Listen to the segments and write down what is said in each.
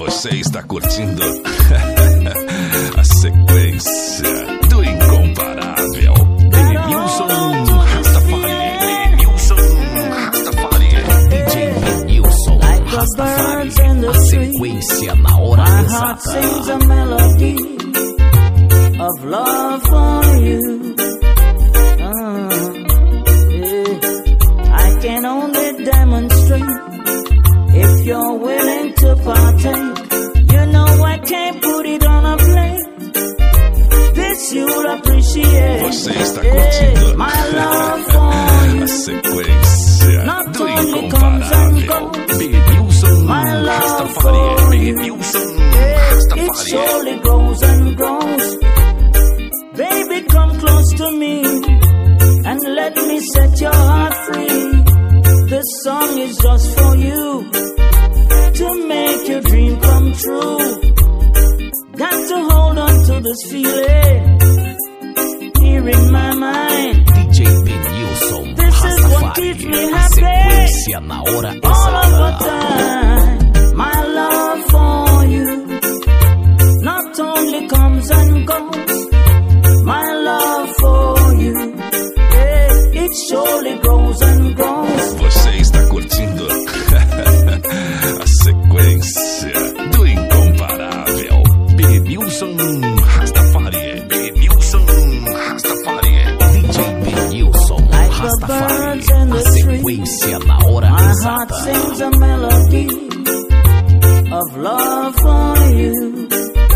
Você está curtindo a sequência do incomparável Benilson Rastafari. Benilson Rastafari. DJ Benilson Rastafari. A sequência na hora exata. Sings a melody of love for you. I can only demonstrate if you're willing to partake. You know I can't put it on a plate. This you'll appreciate. Você está curtindo my love for you. A sequência Not do only comes and incomparável goes. Benilson My love Rastafari. for you. Benilson It Rastafari. surely grows and grows. Baby, come close to me and let me set your heart free. This song is just for you, to make your dream come true. Got to hold on to this feeling here in my mind. DJ Benilson This is what keeps me Rastafari. A happy sequência na hora all of the exata. time. My love for you not only comes and goes. My love for you, it surely grows and grows. Você está curtindo a sequência do incomparável Benilson Rastafari. Benilson Rastafari. DJ Benilson Rastafari. A sequência na hora My heart exata. sings a melody of love for you.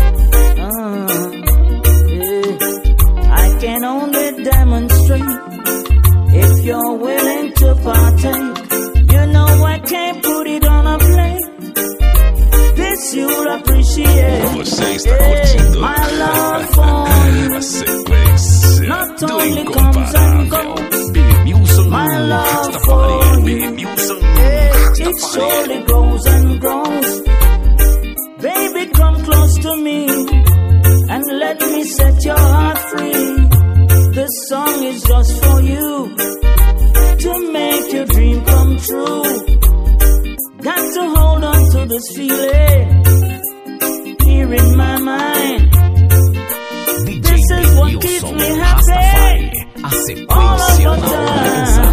I can only demonstrate if you're willing to partake. You know I can't put it on a plate. This you'll appreciate. Você está curtindo my love for you a sequência not do only comes and incomparável goes. Benilson My love Rastafari. for you, Benilson it Rastafari. surely grows and grows. Baby, come close to me and let me set your heart free. This song is just for you, to make your dream come true. Got to hold on to this feeling here in my mind. DJ This is what keeps Benilson me Rastafari. happy A all of sequência the na hora time. exata.